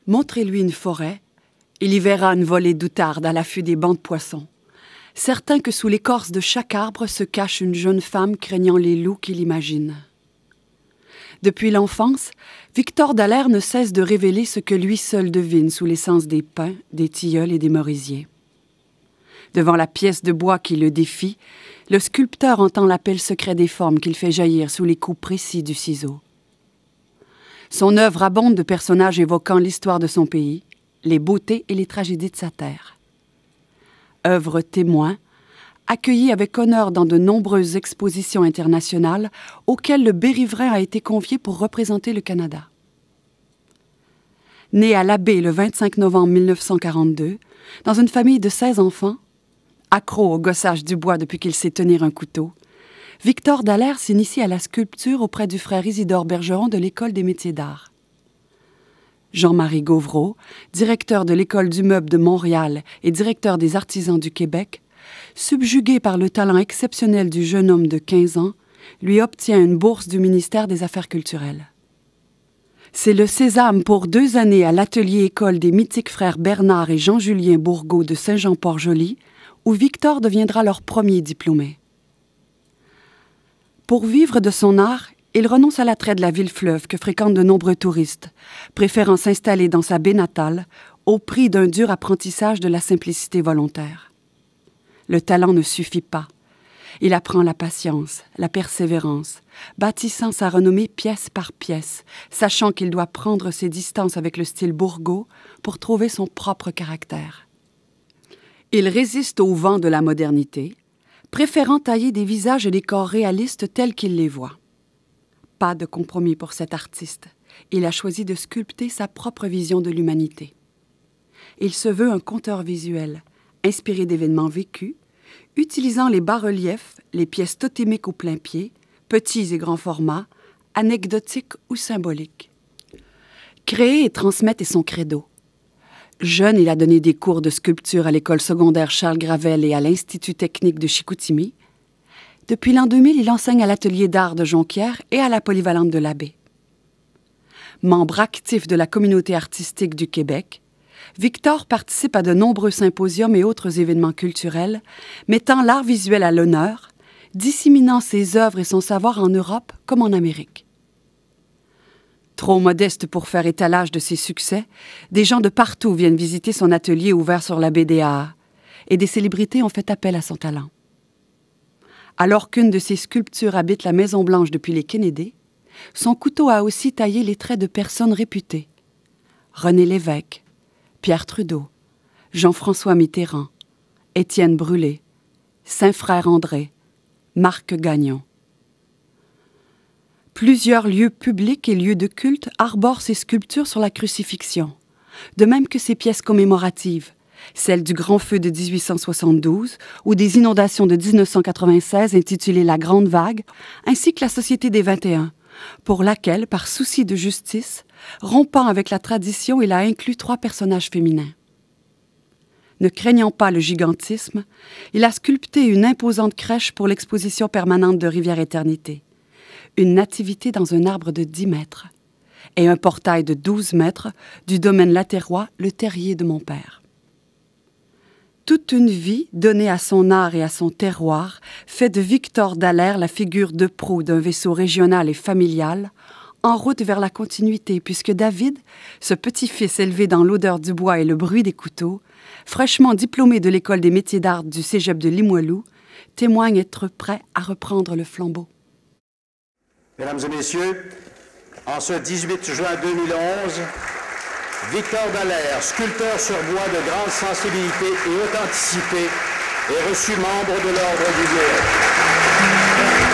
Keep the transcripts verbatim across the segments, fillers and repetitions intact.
Montrez-lui une forêt, il y verra une volée d'outardes à l'affût des bancs de poissons, certain que sous l'écorce de chaque arbre se cache une jeune femme craignant les loups qu'il imagine. Depuis l'enfance, Victor Dallaire ne cesse de révéler ce que lui seul devine sous l'essence des pins, des tilleuls et des merisiers. Devant la pièce de bois qui le défie, le sculpteur entend l'appel secret des formes qu'il fait jaillir sous les coups précis du ciseau. Son œuvre abonde de personnages évoquant l'histoire de son pays, les beautés et les tragédies de sa terre. Œuvre témoin, accueillie avec honneur dans de nombreuses expositions internationales auxquelles le Berry-Vrain a été convié pour représenter le Canada. Né à l'Abbé le vingt-cinq novembre mille neuf cent quarante-deux, dans une famille de seize enfants, accro au gossage du bois depuis qu'il sait tenir un couteau, Victor Dallaire s'initie à la sculpture auprès du frère Isidore Bergeron de l'École des métiers d'art. Jean-Marie Gauvreau, directeur de l'École du meuble de Montréal et directeur des artisans du Québec, subjugué par le talent exceptionnel du jeune homme de quinze ans, lui obtient une bourse du ministère des Affaires culturelles. C'est le sésame pour deux années à l'atelier-école des mythiques frères Bernard et Jean-Julien Bourgault de Saint-Jean-Port-Joli, où Victor deviendra leur premier diplômé. Pour vivre de son art, il renonce à l'attrait de la ville-fleuve que fréquentent de nombreux touristes, préférant s'installer dans sa baie natale au prix d'un dur apprentissage de la simplicité volontaire. Le talent ne suffit pas. Il apprend la patience, la persévérance, bâtissant sa renommée pièce par pièce, sachant qu'il doit prendre ses distances avec le style Bourgault pour trouver son propre caractère. Il résiste au vent de la modernité, préférant tailler des visages et des corps réalistes tels qu'il les voit. Pas de compromis pour cet artiste. Il a choisi de sculpter sa propre vision de l'humanité. Il se veut un conteur visuel, inspiré d'événements vécus, utilisant les bas-reliefs, les pièces totémiques au plein pied, petits et grands formats, anecdotiques ou symboliques. Créer et transmettre est son credo. Jeune, il a donné des cours de sculpture à l'école secondaire Charles Gravel et à l'Institut technique de Chicoutimi. Depuis l'an deux mille, il enseigne à l'atelier d'art de Jonquière et à la polyvalente de l'Abbé. Membre actif de la communauté artistique du Québec, Victor participe à de nombreux symposiums et autres événements culturels, mettant l'art visuel à l'honneur, disséminant ses œuvres et son savoir en Europe comme en Amérique. Trop modeste pour faire étalage de ses succès, des gens de partout viennent visiter son atelier ouvert sur la baie des Halles, et des célébrités ont fait appel à son talent. Alors qu'une de ses sculptures habite la Maison-Blanche depuis les Kennedy, son couteau a aussi taillé les traits de personnes réputées. René Lévesque, Pierre Trudeau, Jean-François Mitterrand, Étienne Brûlé, Saint-Frère André, Marc Gagnon. Plusieurs lieux publics et lieux de culte arborent ses sculptures sur la crucifixion, de même que ses pièces commémoratives, celle du Grand Feu de dix-huit cent soixante-douze ou des inondations de dix-neuf cent quatre-vingt-seize intitulées La Grande Vague, ainsi que la Société des vingt et un, pour laquelle, par souci de justice, rompant avec la tradition, il a inclus trois personnages féminins. Ne craignant pas le gigantisme, il a sculpté une imposante crèche pour l'exposition permanente de Rivière-Éternité, une nativité dans un arbre de dix mètres et un portail de douze mètres du domaine latérois, le terrier de mon père. Toute une vie donnée à son art et à son terroir fait de Victor Dallaire la figure de proue d'un vaisseau régional et familial, en route vers la continuité, puisque David, ce petit-fils élevé dans l'odeur du bois et le bruit des couteaux, fraîchement diplômé de l'École des métiers d'art du cégep de Limoilou, témoigne être prêt à reprendre le flambeau. Mesdames et messieurs, en ce dix-huit juin deux mille onze, Victor Dallaire, sculpteur sur bois de grande sensibilité et authenticité, est reçu membre de l'Ordre du Lion.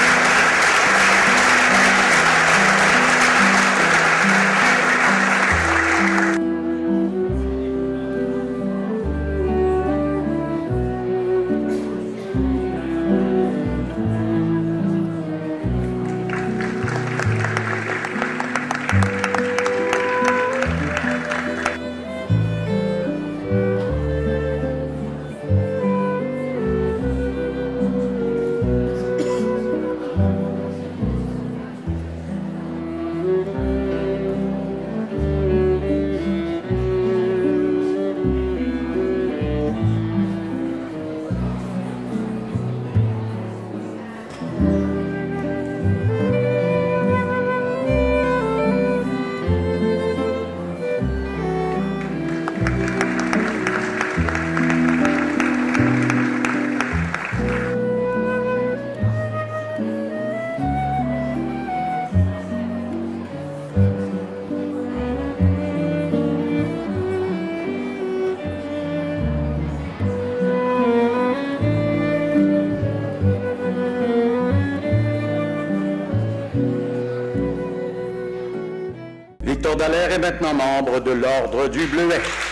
Dallaire est maintenant membre de l'Ordre du Bleuet.